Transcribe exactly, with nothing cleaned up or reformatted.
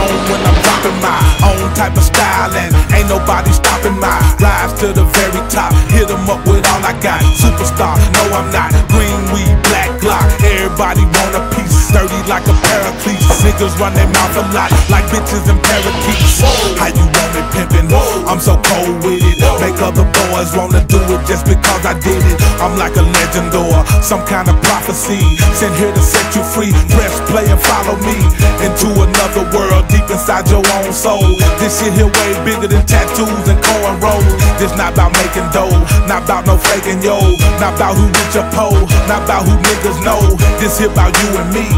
on when I'm dropping my own type of style, and ain't nobody stopping my rise to the very top. Hit 'em up with all I got. Superstar, no I'm not. Green weed, black Glock. Everybody want a piece. Sturdy like a paraclete. Niggas run their mouth a lot like bitches and parakeets. How you want me pimpin'? I'm so cold with it. Make other boys wanna do it just because I did it. I'm like a legend or some kind of prophecy, sent here to set you free. Press play and follow me into another world deep inside your own soul. This shit here way bigger than tattoos and cornrows. This not about making dough, not about no faking yo, not about who rich or poor, not about who niggas know. This here about you and me.